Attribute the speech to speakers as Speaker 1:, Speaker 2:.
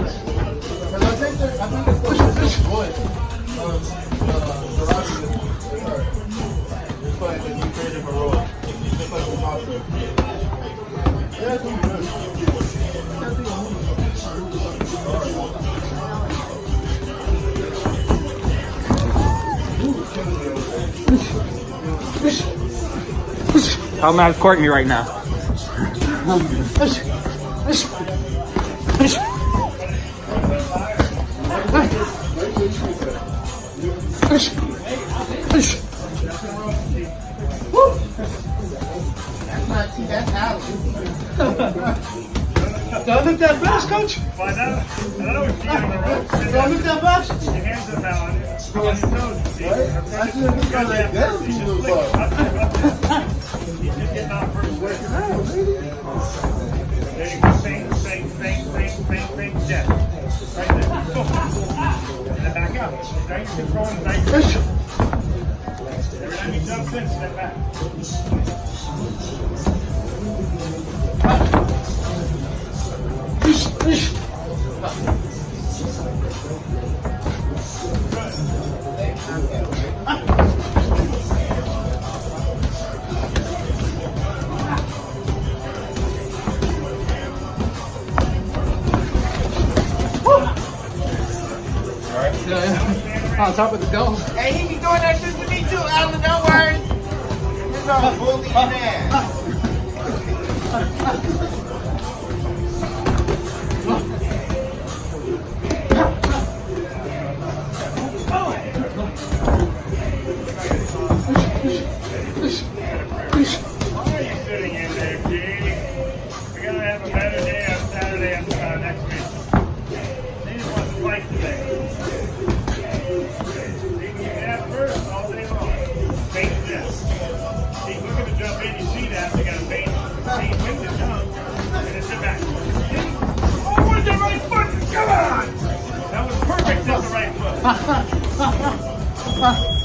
Speaker 1: How mad is Courtney right now?
Speaker 2: That's out.
Speaker 3: Do I look that fast, Coach?
Speaker 4: Well, I don't know if you're on the road.
Speaker 3: Do I look that fast?
Speaker 4: Your hands are down on your toes. See?
Speaker 2: I should have gone like that.
Speaker 4: You just getting off first swing. There you go. Bang, death. Right there. Go. And then back out. Now you're controlling. Every time you jump in, step back.
Speaker 3: On top of the dome.
Speaker 2: Hey, he be doing that shit to me too, Alan, don't worry. He's not bullying man.
Speaker 4: Why are you sitting in there, G? We're going to have a better day on Saturday next week. They just want to fight today. You can have first all day long. Bait this. See, look at the jump in. You see that. They got a bait. Bait with the jump. And then sit back. Oh, with the right foot. Come on. That was perfect with the right foot.